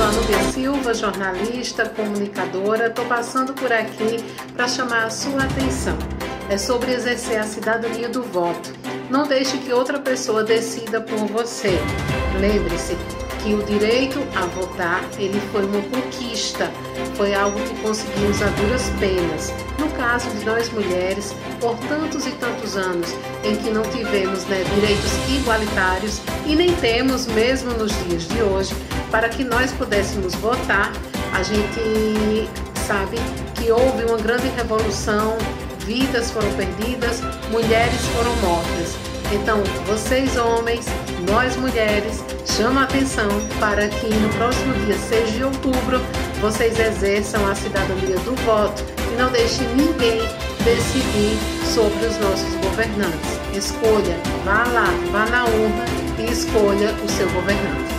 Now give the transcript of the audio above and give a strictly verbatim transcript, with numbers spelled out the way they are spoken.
a Núbia Silva, jornalista, comunicadora. Estou passando por aqui para chamar a sua atenção. É sobre exercer a cidadania do voto. Não deixe que outra pessoa decida por você. Lembre-se que o direito a votar, ele foi uma conquista, foi algo que conseguimos a duras penas. No caso de nós mulheres, por tantos e tantos anos em que não tivemos né, direitos igualitários e nem temos mesmo nos dias de hoje, para que nós pudéssemos votar, a gente sabe que houve uma grande revolução, vidas foram perdidas, mulheres foram mortas. Então, vocês homens, nós mulheres, chamo a atenção para que no próximo dia seis de outubro vocês exerçam a cidadania do voto e não deixem ninguém decidir sobre os nossos governantes. Escolha, vá lá, vá na urna e escolha o seu governante.